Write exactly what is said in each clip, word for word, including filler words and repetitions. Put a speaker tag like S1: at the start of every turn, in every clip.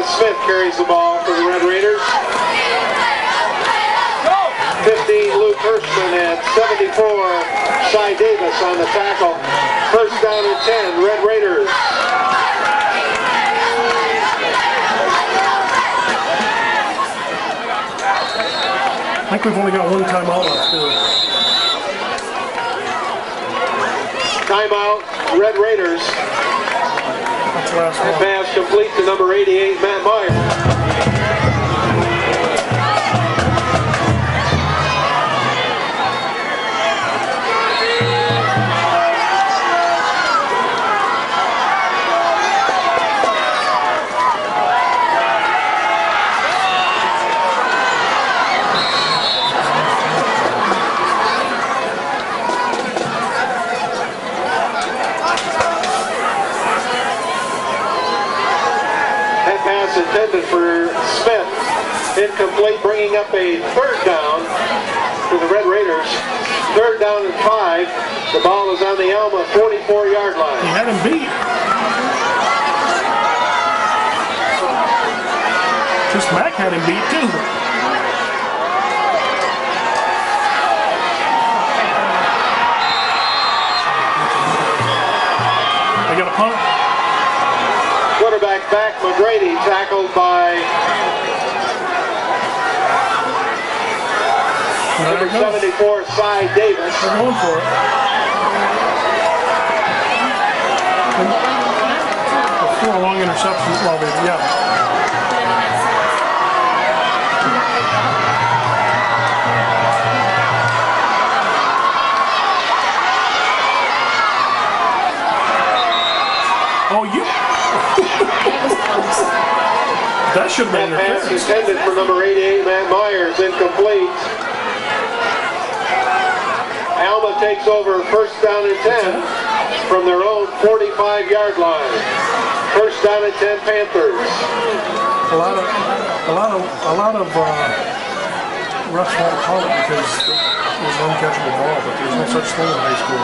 S1: Thomas Smith carries the ball for the Red Raiders. fifteen, Luke Hirschman, and seventy-four, Cy Davis on the tackle. First down and ten, Red Raiders.
S2: I think we've only got one timeout left, too.
S1: Timeout, Red Raiders.
S2: That's the last one.
S1: Pass complete to number eighty-eight, Matt Meyer. Intended for Smith. Incomplete, bringing up a third down for the Red Raiders. Third down and five. The ball is on the Alma forty-four yard line.
S2: He had him beat. Just Mac had him beat too. They got a punt.
S1: Quarterback back, McGrady, tackled by number seventy-four, Cy Davis.
S2: They're going for it. Four long interceptions. Well, they, yeah. Oh, you. That should have been
S1: that pass intended for number eighty-eight, Matt Myers, incomplete. Alma takes over first down and ten from their own forty-five yard line. First down and ten, Panthers.
S2: A lot of, a lot of, a lot of uh, refs won't call it because it was an uncatchable ball, but there's no such thing in high school.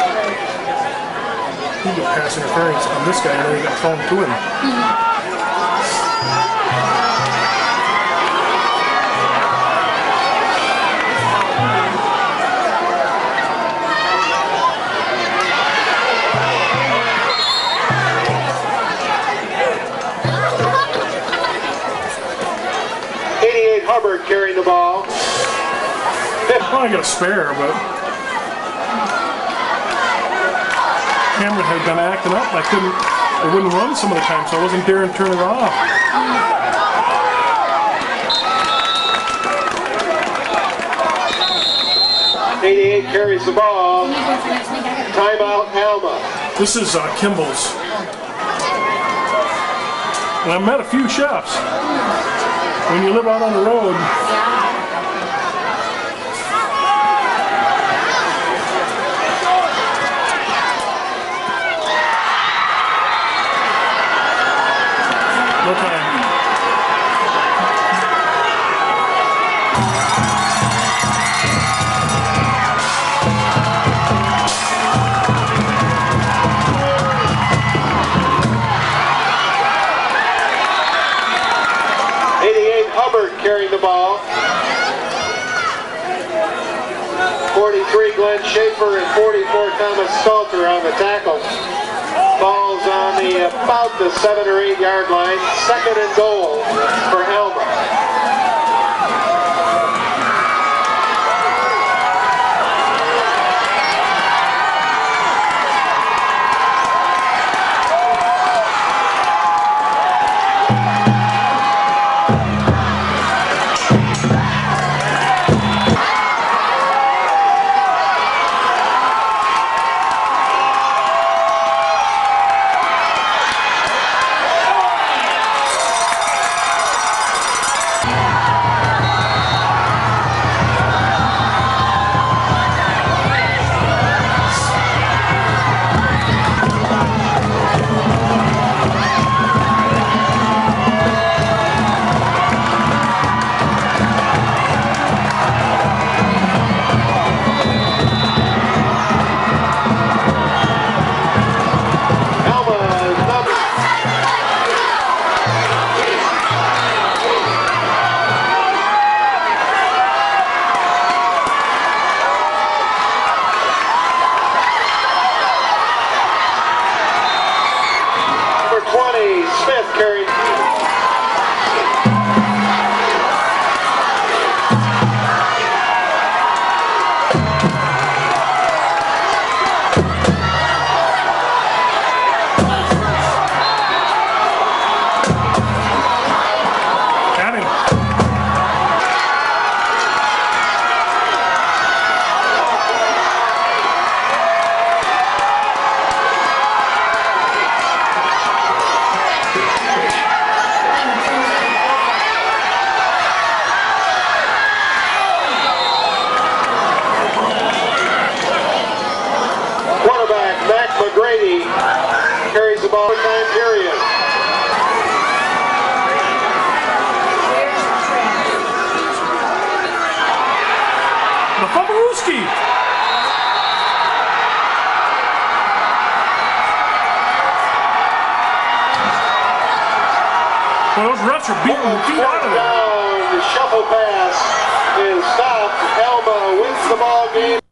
S2: He did pass interference on this guy, and then he got thrown to him. Mm-hmm.
S1: Hubbard carrying the ball.
S2: Oh, I got a spare, but Cameron had been acting up. I couldn't, I wouldn't run some of the time, so I wasn't daring to turn it off.
S1: eighty-eight carries the ball. Timeout, Alma.
S2: This is uh, Kimball's. And I've met a few chefs. When you live out on the road, no time.
S1: Carrying the ball. forty-three, Glenn Schaefer, and forty-four, Thomas Salter on the tackle. Ball's on the about the seven or eight yard line. Second and goal for Alma.
S2: Swiderski. Well, those refs are beating the feet out of it.
S1: The shuffle pass is stopped. Elma wins the ball game.